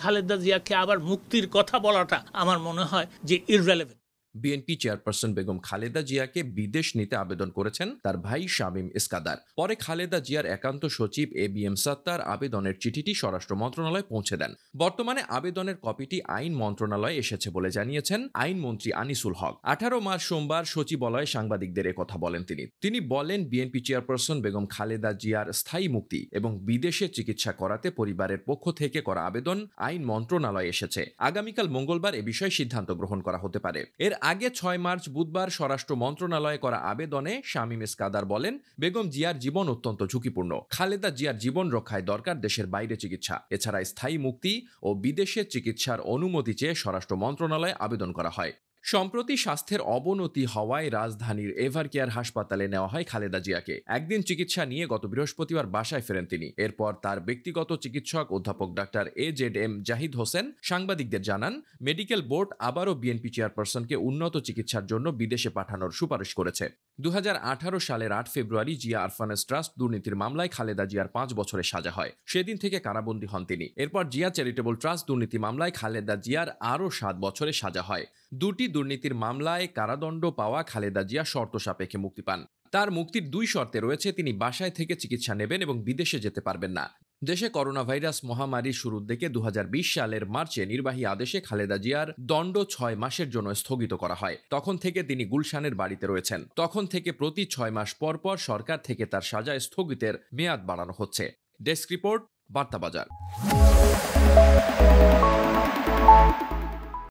খালেদা জিয়াকে আবার মুক্তির কথা বলাটা আমার মনে হয় যে irrelevant. BNP chairperson Begum Khaleda জিয়াকে বিদেশ নিতে আবেদন করেছেন তার ভাই শামীম ইস্কাদার। পরে খালেদা জিয়ার একান্ত সচিব এবিএম সাত্তার আবেদনের চিঠিটি স্বরাষ্ট্র মন্ত্রণালয়ে পৌঁছে দেন। বর্তমানে আবেদনের কপিটি আইন মন্ত্রণালয়ে এসেছে বলে জানিয়েছেন আইনমন্ত্রী আনিসুল হক। 18 মার্চ সোমবার সচিবালয়ে সাংবাদিকদের একথা বলেন তিনি বলেন, বিএনপি চেয়ারপারসন বেগম খালেদা জিয়ার স্থায়ী মুক্তি এবং বিদেশে চিকিৎসা করাতে পরিবারের পক্ষ থেকে করা আবেদন আইন মন্ত্রণালয়ে এসেছে। আগামীকাল মঙ্গলবার এ বিষয়ে সিদ্ধান্ত গ্রহণ করা হতে পারে। এর আগে 6 মার্চ বুধবার স্বরাষ্ট্র মন্ত্রণালয়ে করা আবেদনে শামীম ইস্কাদার বলেন, বেগম জিয়ার জীবন অত্যন্ত ঝুঁকিপূর্ণ। খালেদা জিয়ার জীবন রক্ষায় দরকার দেশের বাইরে চিকিৎসা। এছাড়া স্থায়ী মুক্তি ও বিদেশে চিকিৎসার অনুমতি চেয়ে স্বরাষ্ট্র মন্ত্রণালয়ে আবেদন করা হয়। সম্প্রতি স্বাস্থ্যের অবনতি হওয়ায় রাজধানীর এভারকেয়ার হাসপাতালে নেওয়া হয় খালেদা জিয়াকে। একদিন চিকিৎসা নিয়ে গত বৃহস্পতিবার বাসায় ফেরেন তিনি। এরপর তার ব্যক্তিগত চিকিৎসক অধ্যাপক ডাক্তার AZM জাহিদ হোসেন সাংবাদিকদের জানান, মেডিকেল বোর্ড আবারও বিএনপি চেয়ারপারসনকে উন্নত চিকিৎসার জন্য বিদেশে পাঠানোর সুপারিশ করেছে। 2018 সালের 8 ফেব্রুয়ারি জিয়া আরফানেজ ট্রাস্ট দুর্নীতির মামলায় খালেদা জিয়ার 5 বছরের সাজা হয়। সেদিন থেকে কারাবন্দী হন তিনি। এরপর জিয়া চ্যারিটেবল ট্রাস্ট দুর্নীতি মামলায় খালেদা জিয়ার আরও 7 বছরের সাজা হয়। দুটি দুর্নীতির মামলায় কারাদণ্ড পাওয়া খালেদা জিয়া শর্ত সাপেক্ষে মুক্তি পান। তার মুক্তির 2 শর্তে রয়েছে, তিনি বাসায় থেকে চিকিৎসা নেবেন এবং বিদেশে যেতে পারবেন না। দেশে করোনা ভাইরাস মহামারীর শুরুর দিকে 2020 সালের মার্চে নির্বাহী আদেশে খালেদা জিয়ার দণ্ড 6 মাসের জন্য স্থগিত করা হয়। তখন থেকে তিনি গুলশানের বাড়িতে রয়েছেন। তখন থেকে প্রতি 6 মাস পর পর সরকার থেকে তার সাজা স্থগিতের মেয়াদ বাড়ানো হচ্ছে। Desk report, বার্তাবাজার।